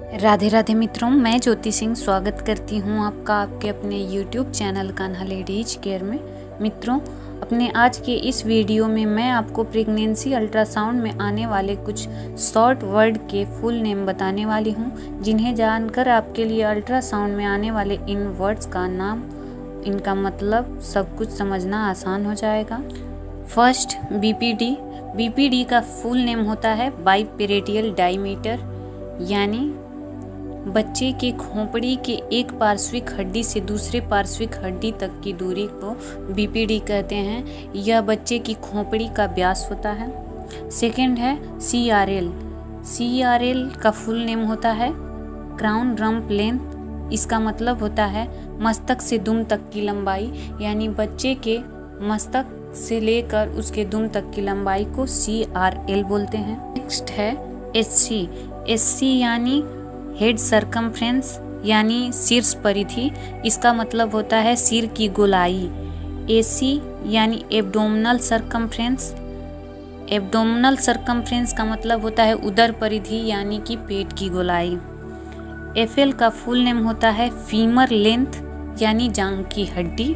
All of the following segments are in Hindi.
राधे राधे मित्रों, मैं ज्योति सिंह स्वागत करती हूं आपका आपके अपने YouTube channel Kanha ladies care में। मित्रों, अपने आज के इस वीडियो में मैं आपको प्रेगनेंसी अल्ट्रासाउंड में आने वाले कुछ शॉर्ट वर्ड के फुल नेम बताने वाली हूं, जिन्हें जानकर आपके लिए अल्ट्रासाउंड में आने वाले इन वर्ड्स का नाम, इनका मतलब सब कुछ समझना आसान हो जाएगा। First, BPD। BPD का फुल नेम होता है बाइपेरिटियल डायमीटर, यानी बच्चे के खोपड़ी के एक पार्श्विक हड्डी से दूसरे पार्श्विक हड्डी तक की दूरी को BPD कहते हैं। यह बच्चे की खोपड़ी का व्यास होता है। सेकंड है CRL। CRL का फुल नेम होता है क्राउन रम्प लेंथ। इसका मतलब होता है मस्तक से दुम तक की लंबाई, यानी बच्चे के मस्तक से लेकर उसके दुम तक की लंबाई को CRL बोलते हैं। नेक्स्ट है SC। SC यानी हेड सरकमफ्रेंस, यानी शीर्ष परिधि। इसका मतलब होता है सिर की गोलाई। AC यानी एब्डोमिनल सरकमफ्रेंस। एब्डोमिनल सरकमफ्रेंस का मतलब होता है उदर परिधि, यानी कि पेट की गोलाई। FL का फुल नेम होता है फीमर लेंथ, यानी जांघ की हड्डी।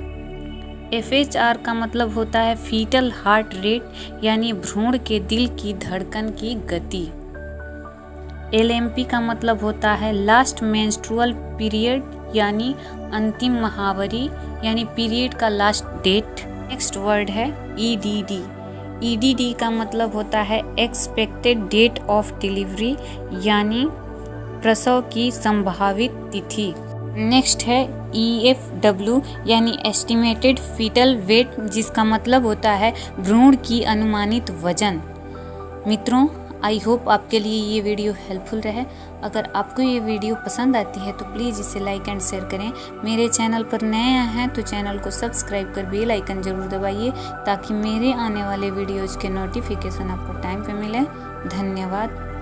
FHR का मतलब होता है फीटल हार्ट रेट, यानी भ्रूण के दिल की धड़कन की गति। LMP का मतलब होता है लास्ट मेंस्ट्रुअल पीरियड, यानी अंतिम महावरी, यानी पीरियड का लास्ट डेट। नेक्स्ट वर्ड है EDD। EDD का मतलब होता है एक्सपेक्टेड डेट ऑफ डिलीवरी, यानी प्रसव की संभावित तिथि। नेक्स्ट है EFW, यानी एस्टिमेटेड फीटल वेट, जिसका मतलब होता है भ्रूण की अनुमानित वजन। मित्रों, आई होप आपके लिए ये वीडियो हेल्पफुल रहे। अगर आपको ये वीडियो पसंद आती है तो प्लीज़ इसे लाइक एंड शेयर करें। मेरे चैनल पर नए आए हैं तो चैनल को सब्सक्राइब कर बेल आइकन जरूर दबाइए, ताकि मेरे आने वाले वीडियोज़ के नोटिफिकेशन आपको टाइम पे मिले। धन्यवाद।